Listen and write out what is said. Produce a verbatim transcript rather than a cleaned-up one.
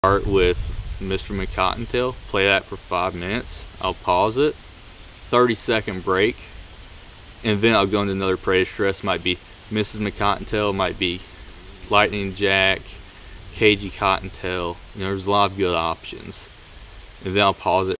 Start with Mister McCottontail, play that for five minutes. I'll pause it, thirty second break, and then I'll go into another praise stress. Might be Missus McCottontail, might be Lightning Jack, Cagey Cottontail. You know, there's a lot of good options. And then I'll pause it